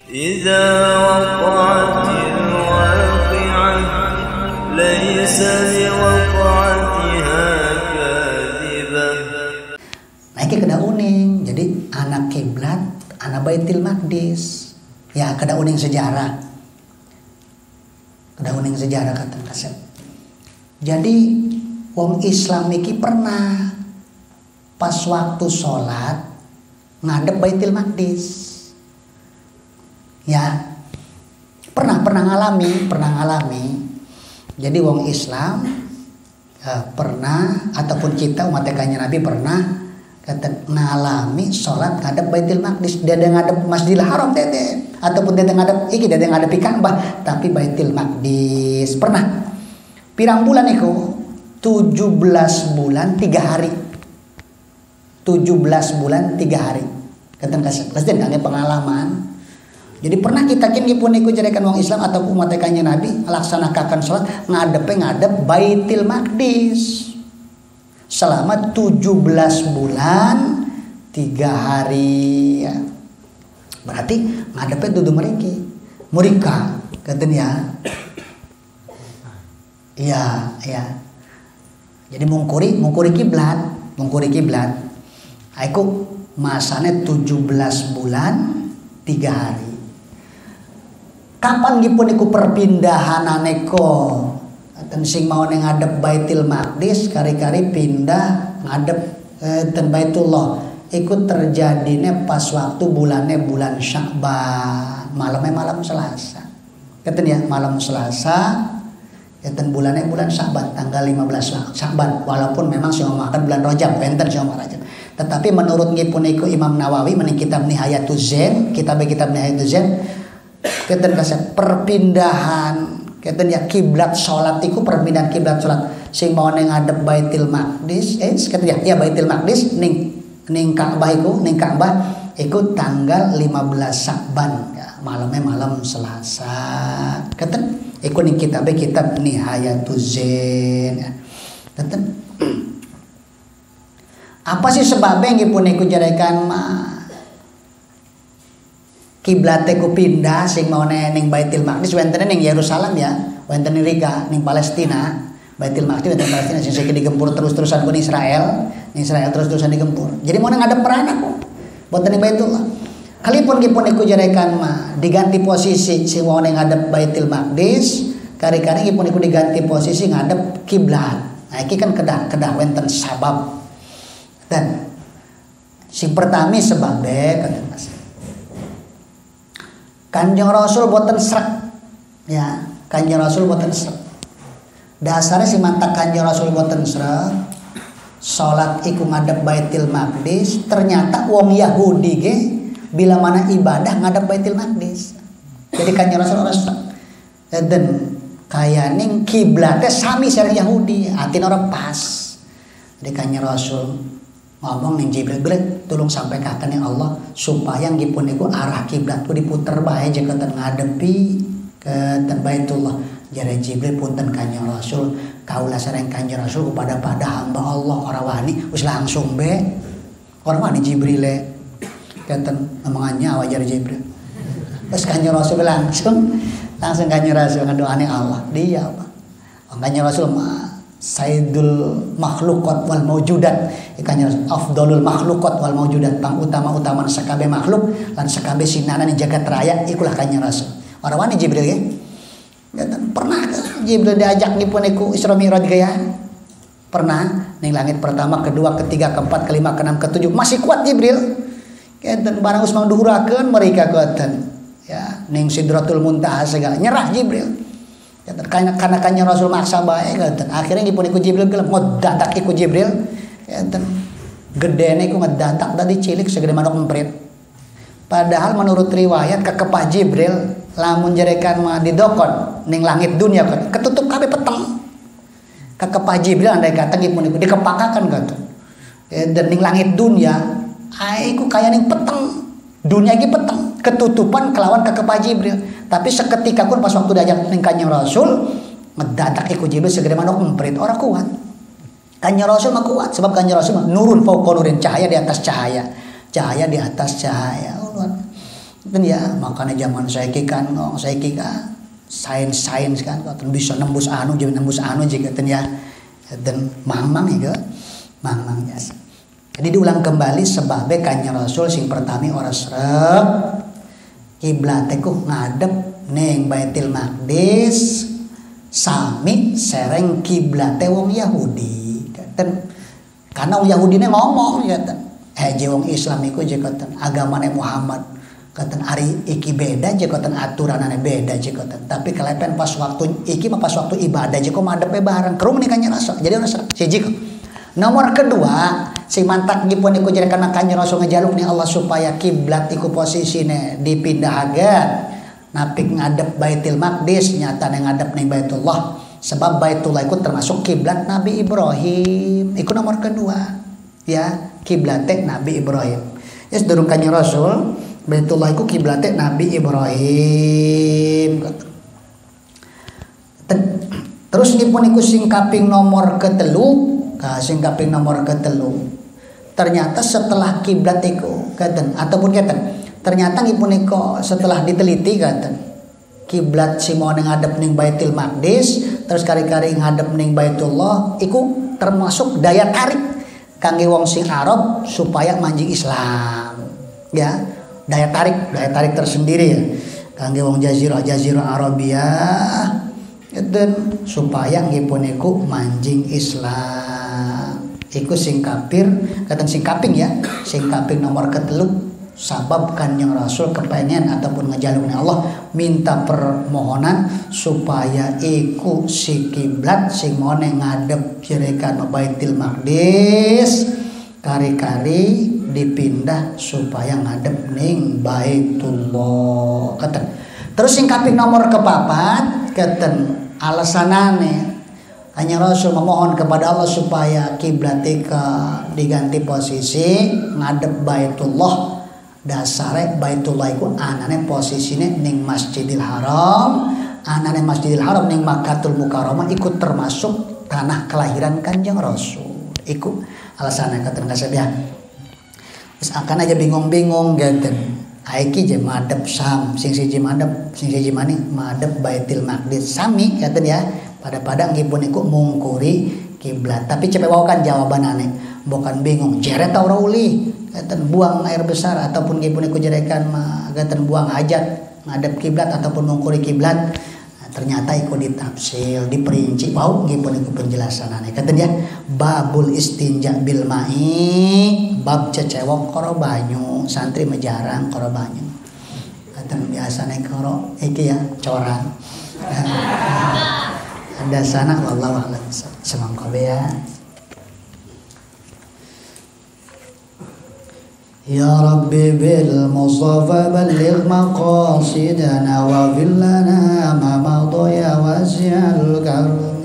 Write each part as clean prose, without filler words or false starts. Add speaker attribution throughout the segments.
Speaker 1: إذا وقعت الواقعة ليس لوقعتها كاذبة.
Speaker 2: Nah ini kada uning, jadi anak kiblat, anak Baitul Maqdis. Ya kada uning sejarah. Kada uning sejarah kata kasep. Jadi wong Islam iki pernah pas waktu sholat ngadep Baitul Maqdis. Ya, pernah ngalami. Jadi wong Islam pernah ataupun kita umat Kanjeng Nabi pernah ngalami sholat ngadep Baitul Maqdis. Dia ngadep Masjidil Haram dede ataupun dia ngadep Ka'bah, tapi Baitul Maqdis pernah. Pirang bulan iku 17 bulan 3 hari. 17 bulan 3 hari. Kata kasih pengalaman. Jadi pernah kita kini pun ikut jadikan wong Islam atau umat Kanjeng Nabi laksanakan sholat ngadep Baitul Maqdis selama 17 bulan 3 hari ya. Berarti ngadepnya dudu mereka katanya ya. Jadi mungkuri kiblat aku masanya 17 bulan 3 hari. Kapan gipun iku perpindahan aneko ten sing mau ngadep Baitul Maqdis kari-kari pindah ngadep ten Baitullah iku terjadine pas waktu bulan Sya'ban, malam Selasa. Keten ya malam Selasa keten bulan Sya'ban tanggal 15 Sya'ban, walaupun memang sing makan bulan Rajab enten sing Rajab. Tetapi menurut ngipun iku Imam Nawawi mening kitab Nihayatuz Zain, kitab Nihayatuz Zain keten kasih perpindahan keten ya kiblat salat iku perpindahan kiblat salat sing mau ngadep Baitul Maqdis keten ya Baitul Maqdis ning Ka'bah iku tanggal 15 Sya'ban ya, malam Selasa keten iku ning kitab Nihayatuz Zain ya. Keten apa sih sebabnya ngipun iku jadikan kiblatnya ku pindah sing mau ning Baitul Maqdis wenten ning Yerusalem ya, wenten ning Rika ning Palestina. Baitul Maqdis wenten Palestina sing digempur terus-terusan ku Israel terus-terusan digempur. Jadi mau ngadep perana ku boten ning Baitullah. Kalipun iku jarekan diganti posisi sing mau ngadep Baitul Maqdis, kari-kari iku diganti posisi ngadep kiblat. Nah iki kan kedah wenten sabab. Dan sing pertama sebabnya kata Mas Kanjeng Rasul boten srek ya, Kanjeng Rasul boten srek. Dasarnya si mantak Kanjeng Rasul boten srek. Salat iku ngadep Baitul Maqdis, ternyata wong Yahudi ge bila mana ibadah ngadep Baitul Maqdis. Jadi Kanjeng Rasul ora srek. Dan kayaning kiblatnya sami sareng Yahudi, atin ora pas. Jadi Kanjeng Rasul ngomong ning Jibril, tolong sampaikan yang Allah supaya ngipun iku arah kiblatku diputer bae jeketen ngadepi ke Baitullah. Jare Jibril punten Kanjeng Rasul, kaula sareng Kanjeng Rasul kepada hamba Allah ora wani wis langsung be. Ora wani Jibril keten omongannya wajar Jibril. Terus Kanjeng Rasul langsung Kanjeng Rasul ngadoane Allah. Dia apa? Kanjeng Rasul Sayyidul makhlukat wal maujudat ikannya afdalul makhlukat wal maujudat pang utama sakabeh makhluk lan sakabeh sinana di jagat raya ikulah Kanjeng Rasul. Ora wani Jibril ya. Pernah Jibril diajak nipun iku Isra Mi'raj ya. Pernah ning langit pertama, kedua, ketiga, keempat, kelima, keenam, ketujuh masih kuat Jibril. Kenten barang usmang duhurakeun mereka kuatan. Ya, ning Sidratul Muntaha segala nyerah Jibril. Karena Kanjeng Rasul maksa bae gaten. Akhirnya ngipun iku Jibril gelem ngodadak iku Jibril. Gaten. Gedene iku ngedadak tadi cilik segede manuk emprit. Padahal menurut riwayat kekepah Jibril lamun jarekan mah didokon ning langit dunia kan ketutup kabeh peteng. Kekepah Jibril andai kata ngipun iku dikepakakan gaten. Dan ning langit dunia iku kaya ning peteng. Dunia iki peteng, ketutupan kelawan kekepah Jibril. Tapi seketika pun pas waktu diajak ning Kanjeng Rasul, ngedadak iku Jibril segede manuk emprit, ora kuat. Kanjeng Rasul mah kuat sebab Kanjeng Rasul mah nurun fauqa nurin, cahaya di atas cahaya. Cahaya di atas cahaya. Dan ya makanya zaman saiki kan saiki kan sains kan bisa nembus anu jika ya dan mang ya mang biasa. Jadi diulang kembali sebabnya Kanjeng Rasul sing pertami ora srep kiblat ku ngadep ning Baitul Maqdis sami sereng kiblate wong Yahudi katen karena wong Yahudine ngomong ya ten wong Islam iku jekaten agamane Muhammad katen ari iki beda jekaten aturanane beda jekaten tapi kalepen pas waktu iki pas waktu ibadah jeko madepe bareng kerum nih Kanjeng Rasul jadi ora siji nomor kedua si mantak gipun iku jadi karena Kanjeng Rasul ngejaluk nih Allah supaya kiblat iku posisine dipindahaken napik ngadep Baitul Maqdis nyatane ngadep ning Baitullah sebab Baitullah iku termasuk kiblat Nabi Ibrahim iku nomor kedua ya kiblate Nabi Ibrahim ya sedurung Kanjeng Rasul Baitullah iku kiblate Nabi Ibrahim terus gipun iku sing kaping nomor ketelu sing kaping nomor ketelu ternyata setelah kiblat iku katen ataupun katen ternyata ngipun iku setelah diteliti katen kiblat si mau ngadep ning Baitul Maqdis terus kari-kari ngadep ning Baitullah iku termasuk daya tarik kangge wong sing Arab supaya manjing Islam ya daya tarik tersendiri ya kangge wong jazirah Arabia dan supaya ngipun iku manjing Islam iku sing kapir katen sing kaping ya sing kaping nomor ketelu sabab Kanjeng Rasul kepengen ataupun ngejaluknya Allah minta permohonan supaya iku si kiblat sing mone ngadep jerekan Baitul Maqdis kari-kari dipindah supaya ngadep ning Baitullah katen terus sing kaping nomor kepapat katen alasanane Kanjeng Rasul memohon kepada Allah supaya kiblat diganti posisi ngadep Baitullah dasare Baitullah iku anane posisine ning Masjidil Haram ning Makkatul Mukarramah iku termasuk tanah kelahiran Kanjeng Rasul iku alasannya katen kasabihan wis akan aja bingung-bingung ganten aiki je madep sam sing siji mani madep Baitul Maqdis sami katen ya pada ngipun iku mungkuri kiblat tapi cepet wae jawabanane bukan bingung jeret ora uli katen buang air besar ataupun ngipun iku jerekan katen buang hajat ngadep kiblat ataupun mungkuri kiblat ternyata iku ditafsir diperinci wau ngipun iku penjelasanane katen ya babul istinja bil mai bab cecewok karo banyu santri mejarang karo banyu katen biasane karo iki ya corang ada sana wallahu a'lam semangka ya Ya Rabbi bil Mustafa balligh maqasidana wa billana ma madaya wasi'al karam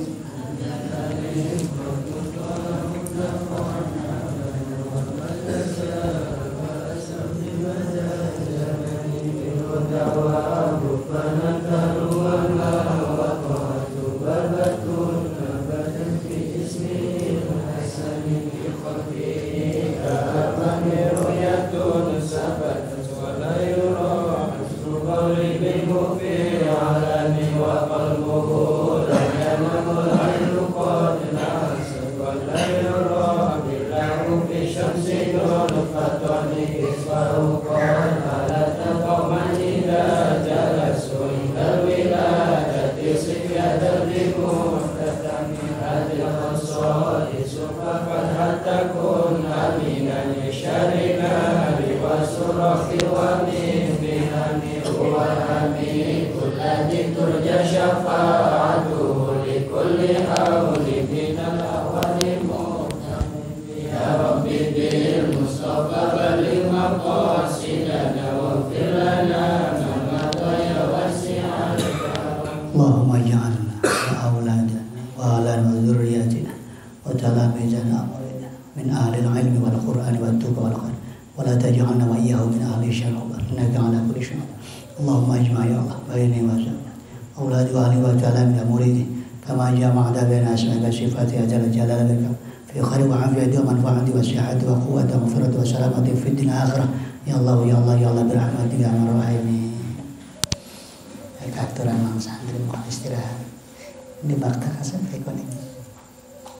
Speaker 2: Allahumma ja'alna wa auladana wa ala dzurriyyatina wa talamizana min ahli al-ilmi wal qur'ani wat tuqa wal khair wa la taj'alna wa iyyahum min ahli syarr innaka ala kulli syai'in Allahumma ajma' ya Allah baini wa sallam auladi wa ahli wa talamina muridi kama jama'ta baina asma'i wa sifati ajal jalalika fi khair wa afiyati wa manfaati wa sihhati wa quwwati wa maghfirati wa salamati fid dunya akhirah Ya Allah ya Allah ya Allah birahmatika ya arhamar rahimin. Aturan mang santri mau istirahat di bakta kasih ekonomi.